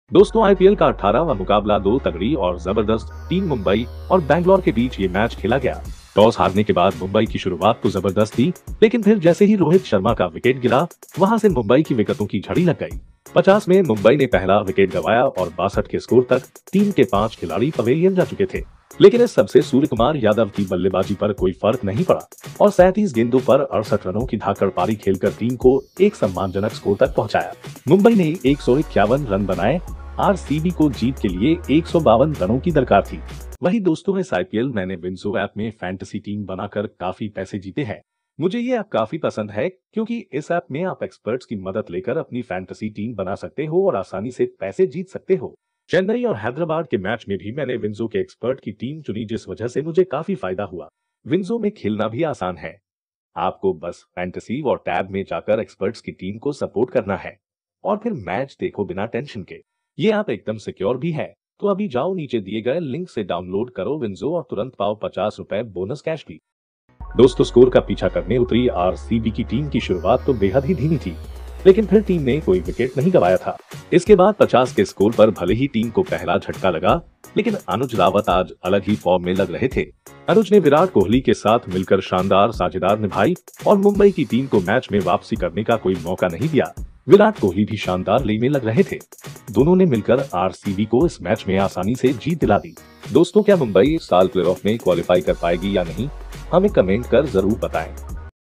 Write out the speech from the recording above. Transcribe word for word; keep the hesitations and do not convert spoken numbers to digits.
दोस्तों, आईपीएल का अठारहवां मुकाबला दो तगड़ी और जबरदस्त टीम मुंबई और बैंगलोर के बीच ये मैच खेला गया। टॉस हारने के बाद मुंबई की शुरुआत तो जबरदस्त थी, लेकिन फिर जैसे ही रोहित शर्मा का विकेट गिरा, वहां से मुंबई की विकेटों की झड़ी लग गई। पचास में मुंबई ने पहला विकेट गंवाया और बासठ के स्कोर तक टीम के पांच खिलाड़ी पवेलियन जा चुके थे। लेकिन इस सबसे सूर्य कुमार यादव की बल्लेबाजी पर कोई फर्क नहीं पड़ा और सैंतीस गेंदों पर अड़सठ रनों की धाकड़ पारी खेलकर टीम को एक सम्मानजनक स्कोर तक पहुंचाया। मुंबई ने एक सौ इक्यावन रन बनाए। आरसीबी को जीत के लिए एक सौ बावन रनों की दरकार थी। वही दोस्तों, इस आईपीएल मैंने विंजो ऐप में फैंटेसी टीम बनाकर काफी पैसे जीते हैं। मुझे ये ऐप काफी पसंद है क्योंकि इस ऐप में आप एक्सपर्ट्स की मदद लेकर अपनी फैंटेसी टीम बना सकते हो और आसानी से पैसे जीत सकते हो। चेन्नई और हैदराबाद के मैच में भी मैंने विंजो के एक्सपर्ट की टीम चुनी, जिस वजह से मुझे काफी फायदा हुआ। विंजो में खेलना भी आसान है। आपको बस फैंटेसी और टैब में जाकर एक्सपर्ट्स की टीम को सपोर्ट करना है और फिर मैच देखो बिना टेंशन के। ये ऐप एकदम सिक्योर भी है। तो अभी जाओ, नीचे दिए गए लिंक से डाउनलोड करो विंजो और तुरंत पाओ पचास रुपए बोनस कैश भी। दोस्तों, स्कोर का पीछा करने उतरी आरसीबी की टीम की शुरुआत तो बेहद ही धीमी थी, लेकिन फिर टीम ने कोई विकेट नहीं गंवाया था। इसके बाद पचास के स्कोर पर भले ही टीम को पहला झटका लगा, लेकिन अनुज रावत आज अलग ही फॉर्म में लग रहे थे। अनुज ने विराट कोहली के साथ मिलकर शानदार साझेदार निभाई और मुंबई की टीम को मैच में वापसी करने का कोई मौका नहीं दिया। विराट कोहली भी शानदार ले में लग रहे थे। दोनों ने मिलकर आरसीबी को इस मैच में आसानी से जीत दिला दी। दोस्तों, क्या मुंबई इस साल प्लेऑफ में क्वालिफाई कर पाएगी या नहीं, हमें कमेंट कर जरूर बताएं।